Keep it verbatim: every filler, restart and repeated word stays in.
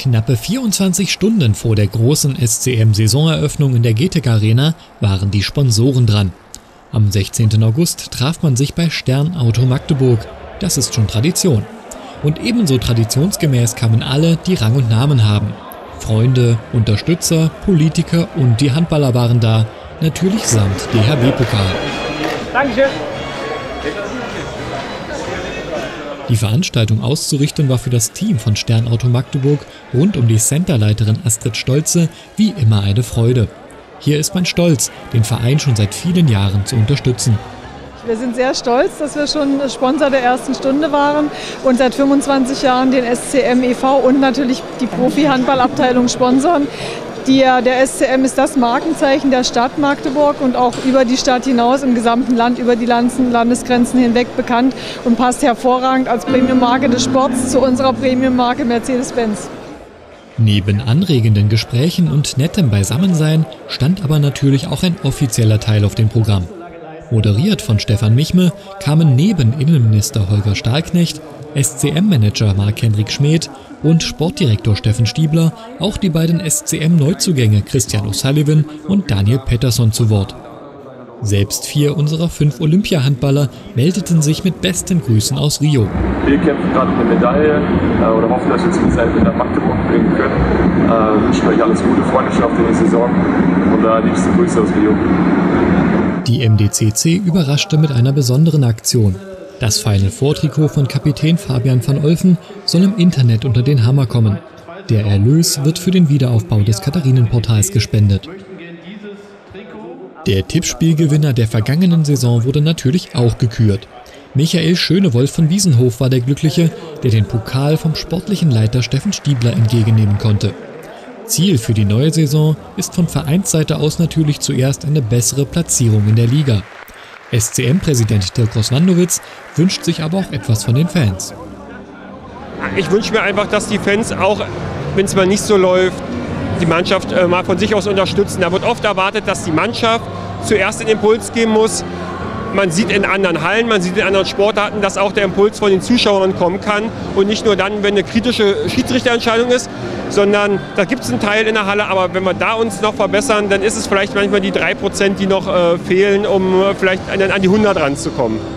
Knappe vierundzwanzig Stunden vor der großen S C M-Saisoneröffnung in der Getec Arena waren die Sponsoren dran. Am sechzehnten August traf man sich bei Stern Auto Magdeburg. Das ist schon Tradition. Und ebenso traditionsgemäß kamen alle, die Rang und Namen haben. Freunde, Unterstützer, Politiker und die Handballer waren da. Natürlich samt D H B-Pokal. Dankeschön. Die Veranstaltung auszurichten war für das Team von Stern Auto Magdeburg rund um die Centerleiterin Astrid Stolze wie immer eine Freude. Hier ist man stolz, den Verein schon seit vielen Jahren zu unterstützen. Wir sind sehr stolz, dass wir schon Sponsor der ersten Stunde waren und seit fünfundzwanzig Jahren den S C M e V und natürlich die Profi-Handballabteilung sponsern. Die, der S C M ist das Markenzeichen der Stadt Magdeburg und auch über die Stadt hinaus im gesamten Land, über die Landesgrenzen hinweg bekannt und passt hervorragend als Premium-Marke des Sports zu unserer Premium-Marke Mercedes-Benz. Neben anregenden Gesprächen und nettem Beisammensein stand aber natürlich auch ein offizieller Teil auf dem Programm. Moderiert von Stefan Michme kamen neben Innenminister Holger Stahlknecht, S C M-Manager Marc-Hendrik Schmedt und Sportdirektor Steffen Stiebler auch die beiden S C M-Neuzugänge Christian O'Sullivan und Daniel Pettersson zu Wort. Selbst vier unserer fünf Olympia-Handballer meldeten sich mit besten Grüßen aus Rio. Wir kämpfen gerade um eine Medaille äh, oder hoffen, dass wir es mit nach Magdeburg bringen können. Äh, wünschen euch alles Gute, Freundschaft in die Saison und äh, liebste Grüße aus Rio. Die M D C C überraschte mit einer besonderen Aktion. Das Final Four Trikot von Kapitän Fabian van Olfen soll im Internet unter den Hammer kommen. Der Erlös wird für den Wiederaufbau des Katharinenportals gespendet. Der Tippspielgewinner der vergangenen Saison wurde natürlich auch gekürt. Michael Schönewolf von Wiesenhof war der Glückliche, der den Pokal vom sportlichen Leiter Steffen Stiebler entgegennehmen konnte. Ziel für die neue Saison ist von Vereinsseite aus natürlich zuerst eine bessere Platzierung in der Liga. S C M-Präsident Dirk Roswandowitz wünscht sich aber auch etwas von den Fans. Ich wünsche mir einfach, dass die Fans auch, wenn es mal nicht so läuft, die Mannschaft äh, mal von sich aus unterstützen. Da wird oft erwartet, dass die Mannschaft zuerst den Impuls geben muss. Man sieht in anderen Hallen, man sieht in anderen Sportarten, dass auch der Impuls von den Zuschauern kommen kann. Und nicht nur dann, wenn eine kritische Schiedsrichterentscheidung ist, sondern da gibt es einen Teil in der Halle. Aber wenn wir da uns noch verbessern, dann ist es vielleicht manchmal die drei Prozent, die noch äh, fehlen, um äh, vielleicht an, an die hundert ranzukommen.